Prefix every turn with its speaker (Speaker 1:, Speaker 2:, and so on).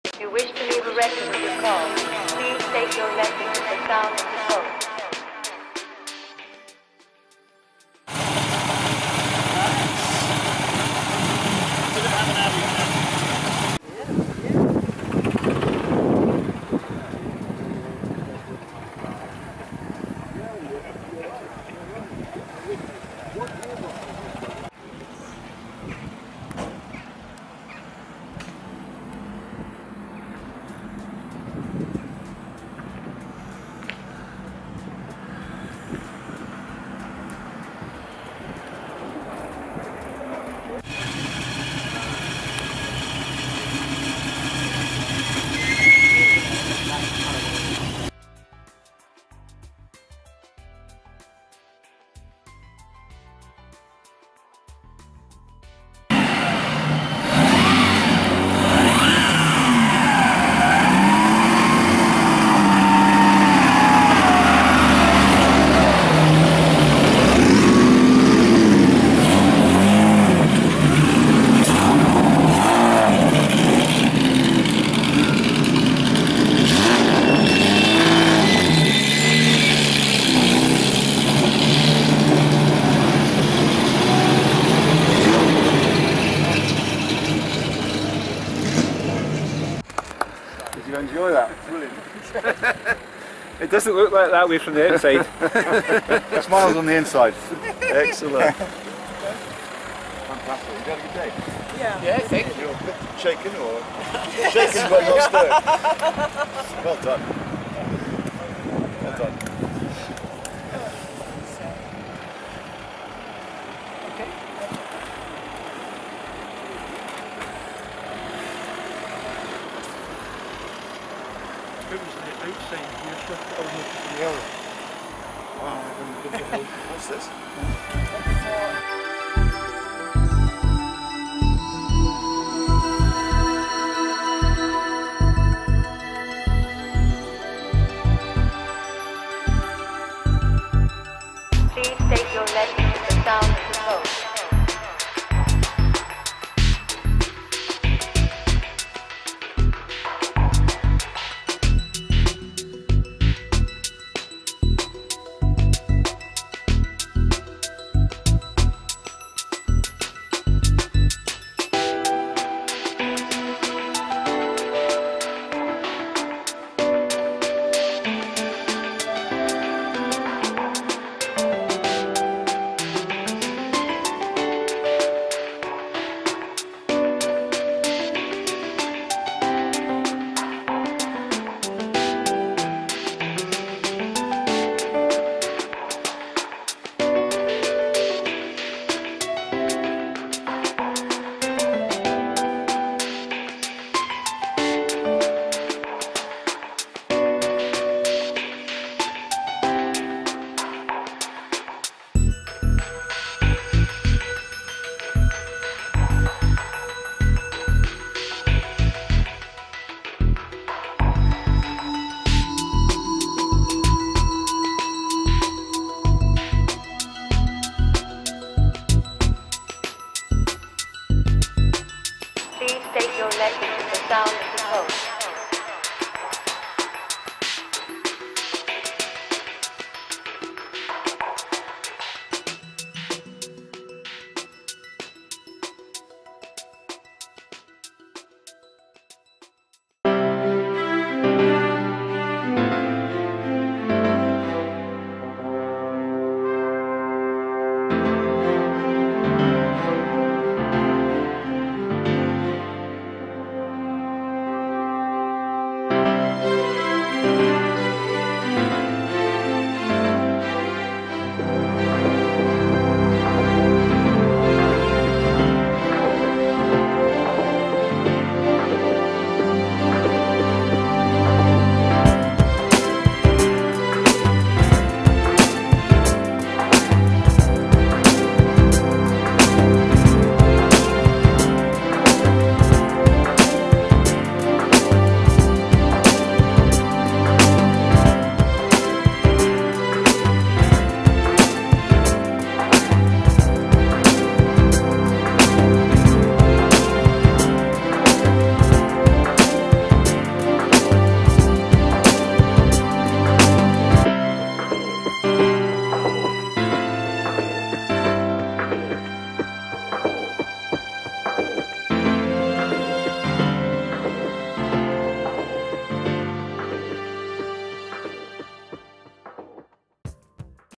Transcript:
Speaker 1: If you wish to leave a record of your call, please state your message at the sound of the phone.
Speaker 2: Did you enjoy that? Brilliant.
Speaker 3: It doesn't look like that way from the outside.
Speaker 2: Smiles on the inside.
Speaker 3: Excellent.
Speaker 2: Fantastic. You had a good day?
Speaker 4: Yeah. Yeah, thank you.
Speaker 2: You're a bit shaken or? Shaken but not stirred. Well done. Well done.
Speaker 5: It was the outside here, so I was looking for the other.
Speaker 2: Wow. What's this?